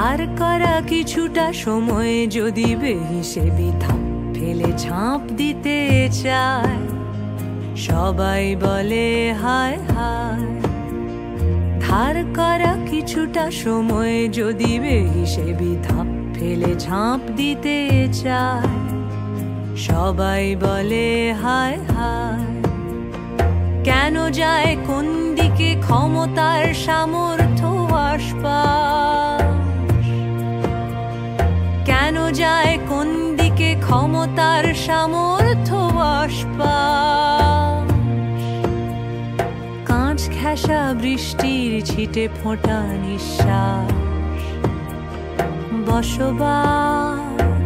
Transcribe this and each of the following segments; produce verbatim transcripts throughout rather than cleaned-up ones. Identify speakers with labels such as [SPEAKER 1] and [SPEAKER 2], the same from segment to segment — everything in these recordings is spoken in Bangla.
[SPEAKER 1] ধার করা কিছুটা সময় যদি বেহিসেবি ধাপ ফেলে ঝাঁপ দিতে চায়, সবাই বলে হায় হায়। ধার করা কিছুটা সময় যদি বেহিসেবি ধাপ ফেলে ঝাঁপ দিতে চায়, সবাই বলে হায় হায়। কেন যায় কোন দিকে ক্ষমতার সামর্থ্য আশপাশ, কেন যায় কোন দিকে ক্ষমতার সামর্থ্য আশপাশ। কাঁচ ঘেঁষা বৃষ্টির ছিটে ফোঁটা নিঃশ্বাস, বসবাস।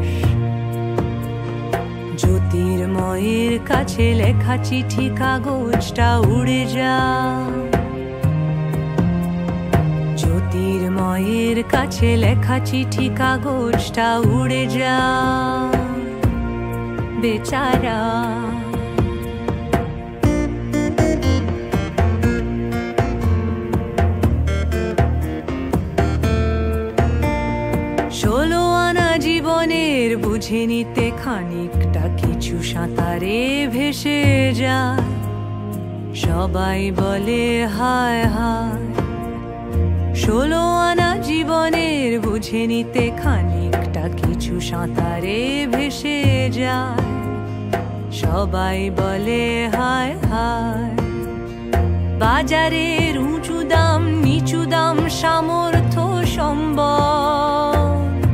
[SPEAKER 1] জ্যোতির্ময়ের কাছে লেখা চিঠি কাগজটা উড়ে যায়, জ্যোতির্ময়ের কাছে লেখা চিঠি কাগজটা উড়ে যায়, বেচারা। ষোলো আনা জীবনের বুঝে নিতে খানিকটা কিছু সাঁতারে ভেসে যায়, সবাই বলে হায় হায়। ষোলো আনা জীবনের বুঝে নিতে খানিকটা কিছু সাঁতারে ভেসে যায়, সবাই বলে হায় হায়। বাজারের উঁচু দাম নিচু দাম সামর্থ্য সম্বল,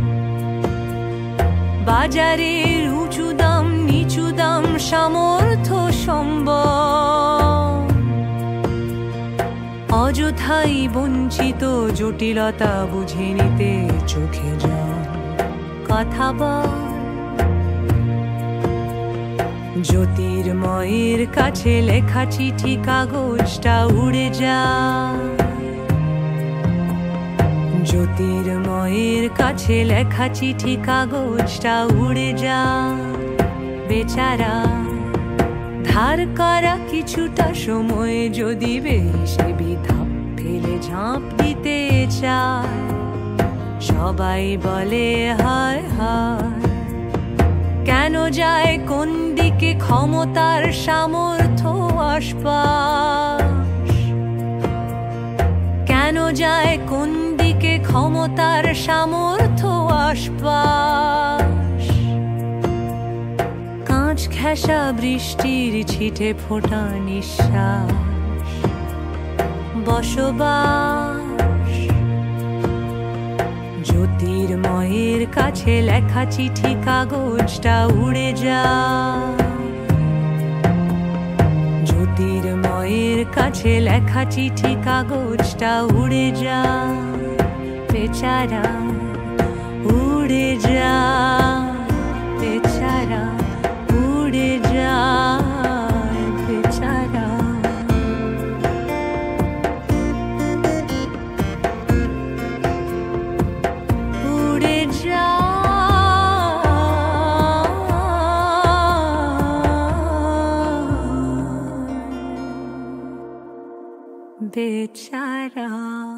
[SPEAKER 1] বাজারের উঁচু দাম নিচু দাম সামর্থ্য সম্বল। অযথাই বঞ্চিত জটিলতা বুঝে নিতে চোখে জল, কথা বল। জ্যোতির্ময়ের কাছে লেখা চিঠি কাগজটা উড়ে যায়, জ্যোতির্ময়ের কাছে লেখা চিঠি কাগজটা উড়ে যায়, বেচারা। ধার করা কিছুটা সময় যদি বেহিসেবি ধাপ ফেলে ঝাঁপ দিতে চায়, সবাই বলে হায় হায়। কেন যায় কোন দিকে ক্ষমতার সামর্থ্য আশপাশ, কেন যায় কোন দিকে ক্ষমতার সামর্থ্য আশপাশ। কাঁচ ঘেঁষা বৃষ্টির ছিটে ফোঁটা নিঃশ্বাস, বসবাস। জ্যোতির্ময়ের কাছে লেখা চিঠি কাগজটা উড়ে যায়, জ্যোতির্ময়ের কাছে লেখা চিঠি কাগজটা উড়ে যায়, বেচারা। উড়ে যায় বেচারা, উড়ে যায় বেচারা। উড়ে যায় বেচারা।